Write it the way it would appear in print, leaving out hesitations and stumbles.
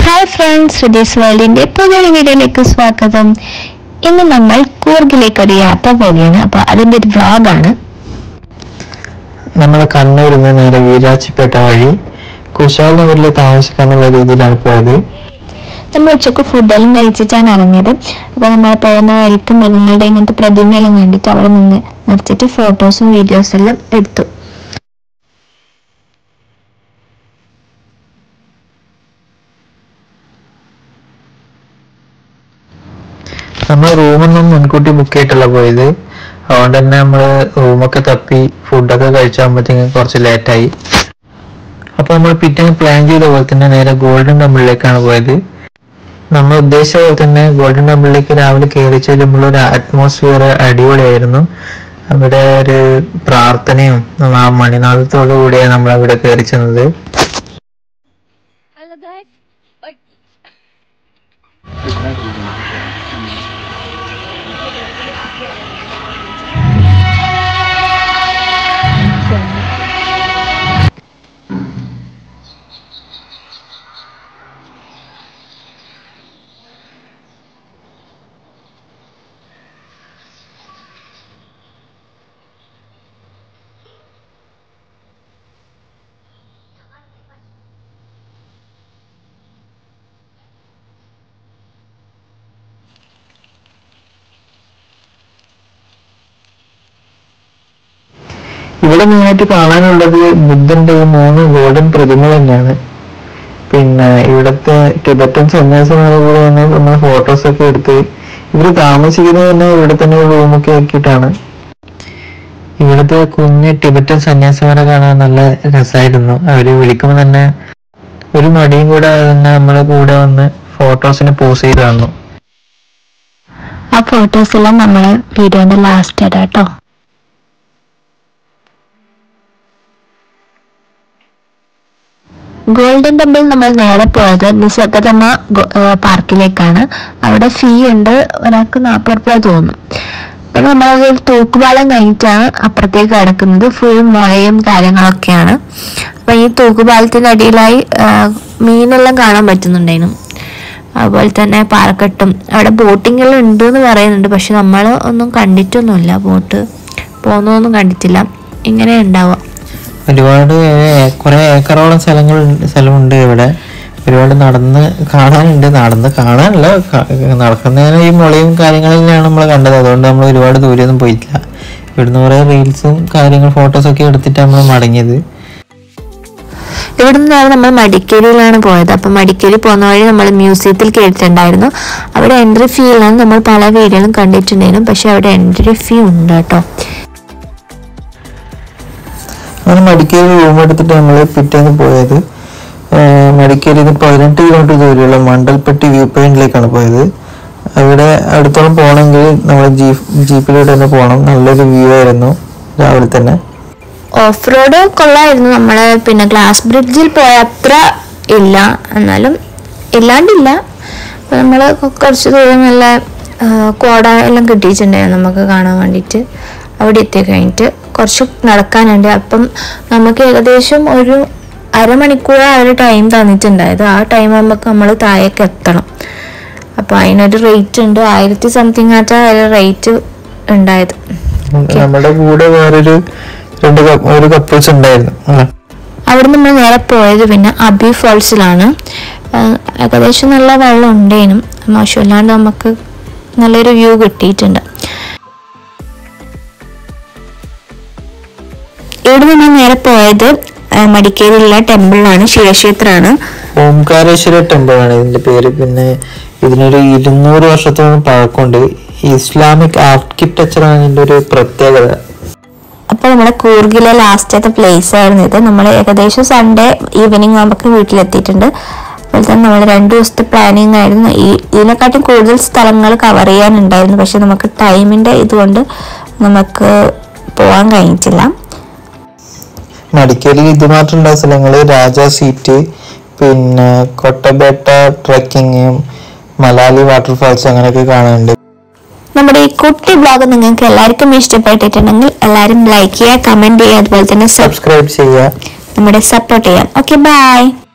Hi friends, Sudhi's വേൾഡിന്റെ പുതിയ വീഡിയോയിലേക്ക് സ്വാഗതം. ഇന്ന് നമ്മൾ കൂർഗിലേക്ക് ഒരു യാത്ര പോവുകയാണ്. അപ്പൊ അതിന്റെ ഒരു വ്ളോഗാണ്. നമ്മൾ കണ്ണൂരിൽ നിന്ന് നേരെ വീരാച്ചിപ്പേട്ട വഴി കുശാൽ നഗറിൽ താമസിക്കാനുള്ള രീതിയിലാണ് പോയത്. നമ്മൾ ഉച്ചക്ക് ഫുഡെല്ലാം കഴിച്ചിട്ടാണ് ഇറങ്ങിയത്. അപ്പൊ നമ്മൾ പോകുന്ന വഴിക്ക് മൃഗങ്ങളുടെ ഇങ്ങനത്തെ പ്രതിമയെല്ലാം കണ്ടിട്ട് അവിടെ നിന്ന് നിർത്തിയിട്ട് ഫോട്ടോസും വീഡിയോസും എല്ലാം എടുത്തു. നമ്മൾ റൂമൊന്നും മുൻകൂട്ടി ബുക്ക് ചെയ്തിട്ടല്ല പോയത്. അതുകൊണ്ട് തന്നെ നമ്മൾ റൂമൊക്കെ തപ്പി ഫുഡൊക്കെ കഴിച്ചാകുമ്പോഴത്തേക്കും കുറച്ച് ലേറ്റായി. അപ്പൊ നമ്മൾ പിറ്റേന്ന് പ്ലാൻ ചെയ്ത പോലെ തന്നെ നേരെ ഗോൾഡൻ ടെമ്പിളിലേക്കാണ് പോയത്. നമ്മൾ ഉദ്ദേശിച്ച പോലെ തന്നെ ഗോൾഡൻ ടെമ്പിളിലേക്ക് രാവിലെ കയറി ചെല്ലുമ്പോൾ ഒരു അറ്റ്മോസ്ഫിയർ അടിപൊളിയായിരുന്നു. അവിടെ ഒരു പ്രാർത്ഥനയും ആ മണിനാഥത്തോടു കൂടിയാണ് നമ്മൾ അവിടെ കയറി ചെന്നത്. ഇവിടെ മെയിനായിട്ട് കാണാനുള്ളത് ബുദ്ധന്റെ 3 ഗോൾഡൻ പ്രതിമ തന്നെയാണ്. പിന്നെ ഇവിടുത്തെ ടിബറ്റൻ സന്യാസിമാരുടെ കൂടെ തന്നെ നമ്മൾ ഫോട്ടോസൊക്കെ എടുത്ത് ഇവര് താമസിക്കുന്നത് തന്നെ ഇവിടെ തന്നെ റൂമൊക്കെ ആക്കിയിട്ടാണ്. ഇവിടുത്തെ കുഞ്ഞ് ടിബറ്റൻ സന്യാസിമാരെ കാണാൻ നല്ല രസമായിരുന്നു. അവര് വിളിക്കുമ്പോൾ തന്നെ ഒരു മടിയും കൂടെ തന്നെ നമ്മളെ കൂടെ വന്ന് ഫോട്ടോസിന് പോസ് ചെയ്ത് തന്നു. ആ ഫോട്ടോസ് എല്ലാം നമ്മളെ വീഡിയോന്റെ ലാസ്റ്റ് ഇടാം കേട്ടോ. ഗോൾഡൻ ടെമ്പിൾ നമ്മൾ നേരെ പോയത് നിസർഗതമ പാർക്കിലേക്കാണ്. അവിടെ ഫീ ഉണ്ട്, ഒരാൾക്ക് 40 രൂപ തോന്നും. അപ്പൊ നമ്മളത് തൂക്കുപാലം കഴിഞ്ഞിട്ടാണ് അപ്പുറത്തേക്ക് കിടക്കുന്നത്. ഫുൾ മഴയും കാര്യങ്ങളൊക്കെയാണ്. അപ്പൊ ഈ തൂക്കുപാലത്തിന്റെ അടിയിലായി മീനെല്ലാം കാണാൻ പറ്റുന്നുണ്ടായിരുന്നു. അതുപോലെ തന്നെ പാറക്കെട്ടും അവിടെ ബോട്ടിംഗ് എല്ലാം ഉണ്ട് എന്ന് പറയുന്നുണ്ട്. പക്ഷെ നമ്മൾ ഒന്നും കണ്ടിട്ടൊന്നുമില്ല, ബോട്ട് പോകുന്നതൊന്നും കണ്ടിട്ടില്ല. ഇങ്ങനെ ഉണ്ടാവുക. ഒരുപാട് കുറെ ഏക്കറോളം സ്ഥലമുണ്ട് ഇവിടെ. ഒരുപാട് നടന്ന് കാണാനുണ്ട്. നടന്ന് കാണാനല്ല, നടക്കുന്നതിന് ഈ മുളയും കാര്യങ്ങളിലാണ് നമ്മൾ കണ്ടത്. അതുകൊണ്ട് നമ്മൾ ഒരുപാട് ദൂരെയൊന്നും പോയിട്ടില്ല. ഇവിടുന്ന് കുറെ റീൽസും കാര്യങ്ങൾ ഫോട്ടോസൊക്കെ എടുത്തിട്ട് നമ്മൾ മടങ്ങിയത്. ഇവിടെ നിന്നാണ് നമ്മൾ മടിക്കേരിയിലാണ് പോയത്. അപ്പം മടിക്കേരി പോകുന്ന വഴി നമ്മൾ മ്യൂസിയത്തിൽ കേട്ടിട്ടുണ്ടായിരുന്നു. അവിടെ എൻട്രി ഫീ ഇല്ലാന്ന് നമ്മൾ പല വീഡിയോയിലും കണ്ടിട്ടുണ്ടായിരുന്നു. പക്ഷെ അവിടെ എൻട്രി ഫീ ഉണ്ട് കേട്ടോ. അങ്ങനെ മടിക്കേരി റൂം എടുത്തിട്ട് നമ്മൾ പിറ്റേന്ന് പോയത് മടിക്കേരി 18 കിലോമീറ്റർ ദൂരെയുള്ള മണ്ടൽപ്പെട്ടി വ്യൂ പോയിന്റിലേക്കാണ് പോയത്. അവിടെ അടുത്തോളം പോകണമെങ്കിൽ നമ്മൾ ജീപ്പിലൂടെ തന്നെ പോകണം. നല്ലൊരു വ്യൂ ആയിരുന്നു രാവിലെ തന്നെ. ഓഫ് റോഡ് കൊള്ളായിരുന്നു. നമ്മള് പിന്നെ ഗ്ലാസ് ബ്രിഡ്ജിൽ പോയ അത്ര ഇല്ല, എന്നാലും ഇല്ലാണ്ടില്ല. അപ്പൊ നമ്മള് കുറച്ച് ദൂരം നല്ല കോട എല്ലാം കിട്ടിയിട്ടുണ്ടായിരുന്നു നമുക്ക് കാണാൻ വേണ്ടിയിട്ട്. അവിടെ എത്തി കഴിഞ്ഞിട്ട് കുറച്ച് നടക്കാനുണ്ട്. അപ്പം നമുക്ക് ഏകദേശം ഒരു അരമണിക്കൂർ ആ ഒരു ടൈം തന്നിട്ടുണ്ടായത്. ആ ടൈം ആകുമ്പോൾ നമ്മൾ താഴേക്ക് എത്തണം. അപ്പൊ അതിനൊരു റേറ്റ് ഉണ്ട്, 1000 സംതിങ് ആറ്റാ റേറ്റ് ഉണ്ടായത്. നമ്മുടെ കൂടെ വേറൊരു ഒരു കപ്പിൾസ് ഉണ്ടായിരുന്നു. അവിടെ നമ്മൾ നേരെ പോയത് പിന്നെ അബി ഫോൾസിലാണ്. ഏകദേശം നല്ല വെള്ളം ഉണ്ടേനും, മോശമില്ലാണ്ട് നമുക്ക് നല്ലൊരു വ്യൂ കിട്ടിയിട്ടുണ്ട്. ഇവിടെ നമ്മൾ നേരെ പോയത് മടിക്കേരിയിലുള്ള ടെമ്പിളാണ്, ശിവക്ഷേത്രമാണ്. ഓംകാരേശ്വര ടെമ്പിൾ ആണ് ഇതിന്റെ പേര്. പിന്നെ ഇതിനൊരു 200 വർഷത്തോളം പഴക്കമുണ്ട്. ഇസ്ലാമിക് ആർക്കിടെക്ചറാണ് ഇതിന്റെ ഒരു പ്രത്യേകത. അപ്പൊ നമ്മുടെ കൂർഗിലെ ലാസ്റ്റത്തെ പ്ലേസ് ആയിരുന്നു ഇത്. നമ്മൾ ഏകദേശം സൺഡേ ഈവനിങ് ആകുമ്പോൾ വീട്ടിലെത്തിയിട്ടുണ്ട്. അതുപോലെ തന്നെ നമ്മൾ 2 ദിവസത്തെ പ്ലാനിങ് ആയിരുന്നു. ഇതിനെക്കാട്ടും കൂടുതൽ സ്ഥലങ്ങൾ കവർ ചെയ്യാനുണ്ടായിരുന്നു. പക്ഷെ നമുക്ക് ടൈമിന്റെ ഇതുകൊണ്ട് നമുക്ക് പോകാൻ കഴിഞ്ഞിട്ടില്ല. മടിക്കേരിയിൽ ഇത് മാത്രമുള്ള സ്ഥലങ്ങള് രാജാ സീറ്റ്, പിന്നെ കൊട്ടബേട്ട ട്രക്കിങ്, മലാലി വാട്ടർഫാൾസ് അങ്ങനെയൊക്കെ കാണാനുണ്ട്. നമ്മുടെ ഈ കുട്ടി ബ്ലോഗ് നിങ്ങൾക്ക് എല്ലാവർക്കും ഇഷ്ടപ്പെട്ടിട്ടുണ്ടെങ്കിൽ എല്ലാവരും ലൈക്ക് ചെയ്യുക, കമന്റ് ചെയ്യുക, അതുപോലെ തന്നെ സബ്സ്ക്രൈബ് ചെയ്യുക, നമ്മുടെ സപ്പോർട്ട് ചെയ്യാം. Okay, by.